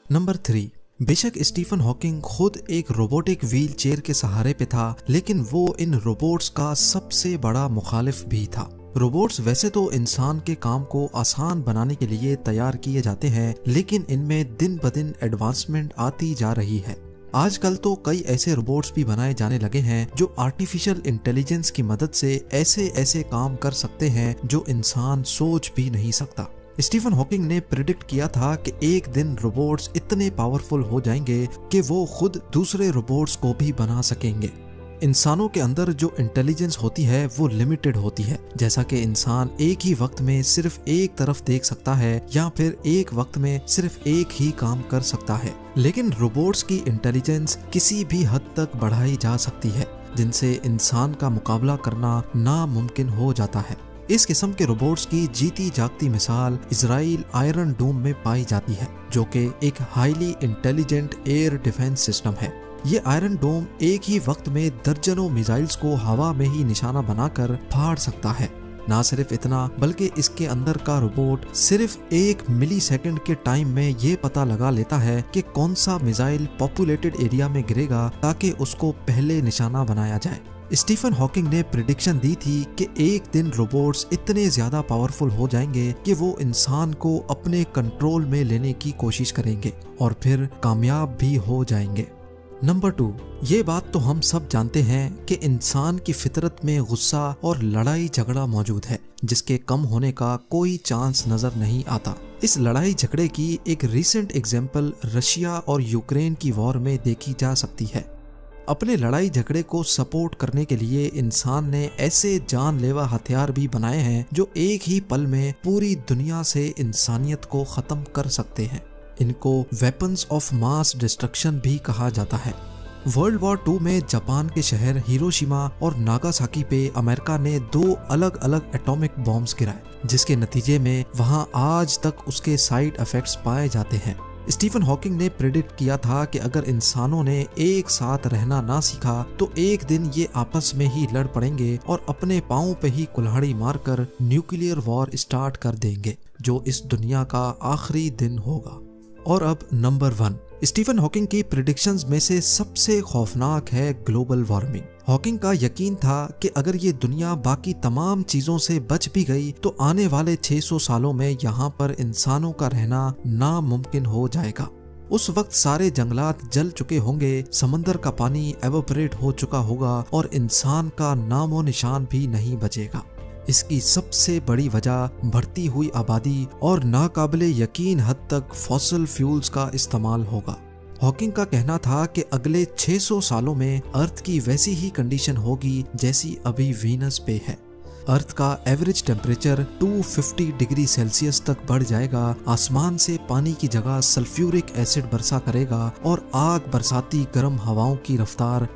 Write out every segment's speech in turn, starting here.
Number 3, बेशक Stephen Hawking खुद एक रोबोटिक व्हील चेयर के सहारे पे था, लेकिन वो इन रोबोट्स का सबसे बड़ा मुखालिफ भी था। रोबोट्स वैसे तो इंसान के काम को आसान बनाने के लिए तैयार किए जाते हैं, लेकिन इनमें दिन ब दिन एडवांसमेंट आती जा रही है। आजकल तो कई ऐसे रोबोट्स भी बनाए जाने लगे हैं जो आर्टिफिशियल इंटेलिजेंस की मदद से ऐसे ऐसे काम कर सकते हैं जो इंसान सोच भी नहीं सकता। स्टीफन हॉकिंग ने प्रिडिक्ट किया था कि एक दिन रोबोट्स इतने पावरफुल हो जाएंगे कि वो खुद दूसरे रोबोट्स को भी बना सकेंगे। इंसानों के अंदर जो इंटेलिजेंस होती है वो लिमिटेड होती है, जैसा कि इंसान एक ही वक्त में सिर्फ एक तरफ देख सकता है या फिर एक वक्त में सिर्फ एक ही काम कर सकता है। लेकिन रोबोट्स की इंटेलिजेंस किसी भी हद तक बढ़ाई जा सकती है, जिनसे इंसान का मुकाबला करना नामुमकिन हो जाता है। इस किस्म के रोबोट्स की जीती जागती मिसाल इजराइल आयरन डोम में पाई जाती है, जो कि एक highly intelligent air defence system है। ये आयरन डोम एक ही वक्त में दर्जनों मिसाइल्स को हवा में ही निशाना बनाकर फाड़ सकता है। ना सिर्फ इतना, बल्कि इसके अंदर का रोबोट सिर्फ 1 मिलीसेकंड के टाइम में ये पता लगा लेता है कि कौन सा मिसाइल पॉपुलेटेड एरिया में गिरेगा ताकि उसको पहले निशाना बनाया जाए। स्टीफन हॉकिंग ने प्रिडिक्शन दी थी कि एक दिन रोबोट्स इतने ज्यादा पावरफुल हो जाएंगे कि वो इंसान को अपने कंट्रोल में लेने की कोशिश करेंगे और फिर कामयाब भी हो जाएंगे। नंबर 2, ये बात तो हम सब जानते हैं कि इंसान की फितरत में गुस्सा और लड़ाई झगड़ा मौजूद है, जिसके कम होने का कोई चांस नजर नहीं आता। इस लड़ाई झगड़े की एक रीसेंट एग्जाम्पल रशिया और यूक्रेन की वॉर में देखी जा सकती है। अपने लड़ाई झगड़े को सपोर्ट करने के लिए इंसान ने ऐसे जानलेवा हथियार भी बनाए हैं जो एक ही पल में पूरी दुनिया से इंसानियत को खत्म कर सकते हैं। इनको वेपन्स ऑफ मास डिस्ट्रक्शन भी कहा जाता है। वर्ल्ड वॉर 2 में जापान के शहर हिरोशिमा और नागासाकी पे अमेरिका ने 2 अलग अलग एटॉमिक बॉम्ब्स गिराए, जिसके नतीजे में वहां आज तक उसके साइड इफेक्ट्स पाए जाते हैं। स्टीफन हॉकिंग ने प्रेडिक्ट किया था कि अगर इंसानों ने एक साथ रहना ना सीखा तो एक दिन ये आपस में ही लड़ पड़ेंगे और अपने पांव पे ही कुल्हाड़ी मारकर न्यूक्लियर वॉर स्टार्ट कर देंगे, जो इस दुनिया का आखिरी दिन होगा। और अब नंबर 1, स्टीफन हॉकिंग की प्रेडिक्शंस में से सबसे खौफनाक है ग्लोबल वार्मिंग। हॉकिंग का यकीन था कि अगर ये दुनिया बाकी तमाम चीजों से बच भी गई तो आने वाले 600 सालों में यहाँ पर इंसानों का रहना नामुमकिन हो जाएगा। उस वक्त सारे जंगलात जल चुके होंगे, समंदर का पानी एवोपरेट हो चुका होगा और इंसान का नामो निशान भी नहीं बचेगा। इसकी सबसे बड़ी वजह बढ़ती हुई आबादी और नाकाबिले यकीन हद तक फॉसिल फ्यूल्स का इस्तेमाल होगा। हॉकिंग का कहना था कि अगले 600 सालों में अर्थ की वैसी ही कंडीशन होगी जैसी अभी वीनस पे है। अर्थ का एवरेज टेम्परेचर 250 डिग्री सेल्सियस तक बढ़ जाएगा, आसमान से पानी की जगह सल्फ्यूरिक एसिड बरसा करेगा और आग बरसाती गर्म हवाओं की रफ्तार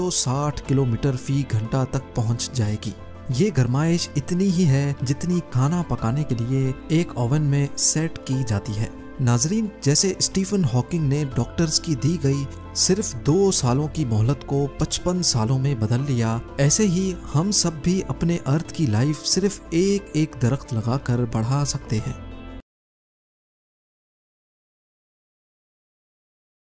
360 किलोमीटर फी घंटा तक पहुंच जाएगी। ये गरमाइश इतनी ही है जितनी खाना पकाने के लिए एक ओवन में सेट की जाती है। नाजरीन, जैसे स्टीफन हॉकिंग ने डॉक्टर्स की दी गई सिर्फ 2 सालों की मोहलत को 55 सालों में बदल लिया, ऐसे ही हम सब भी अपने अर्थ की लाइफ सिर्फ एक एक दरख्त लगाकर बढ़ा सकते हैं।